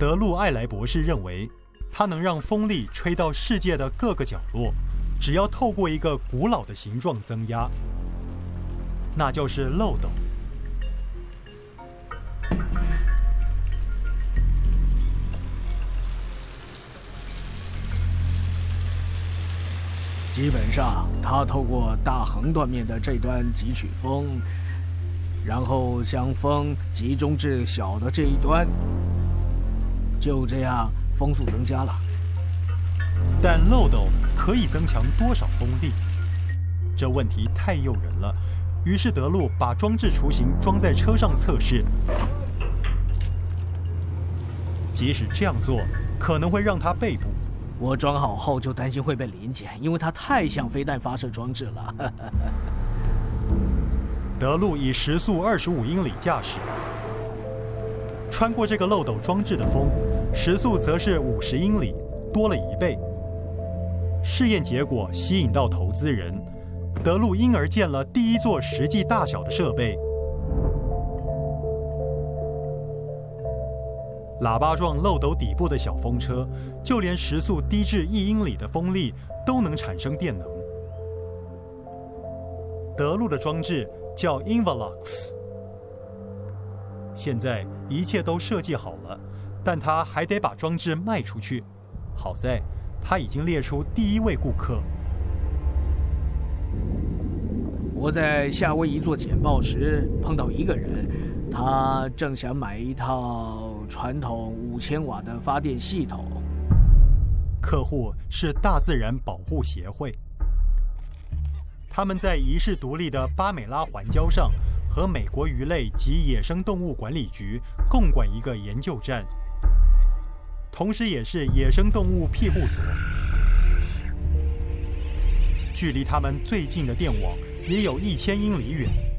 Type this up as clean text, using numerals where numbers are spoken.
德路艾莱博士认为，它能让风力吹到世界的各个角落，只要透过一个古老的形状增压，那就是漏斗。 基本上，它透过大横断面的这端汲取风，然后将风集中至小的这一端，就这样风速增加了。 但漏斗可以增强多少风力？这问题太诱人了。于是德路把装置雏形装在车上测试。即使这样做，可能会让他被捕。 我装好后就担心会被临检，因为它太像飞弹发射装置了。 德路以时速25英里驾驶，穿过这个漏斗装置的风，时速则是50英里，多了1倍。试验结果吸引到投资人，德路因而建了第一座实际大小的设备。喇叭状漏斗底部的小风车，就连时速低至1英里的风力都能产生电能。德路的装置叫 Involux， 现在一切都设计好了，但他还得把装置卖出去。好在他已经列出第1位顾客。 我在夏威夷做简报时碰到一个人，他正想买一套传统5000瓦的发电系统。 客户是大自然保护协会，他们在遗世独立的巴美拉环礁上和美国鱼类及野生动物管理局共管一个研究站，同时也是野生动物庇护所。距离他们最近的电网也有1000英里远。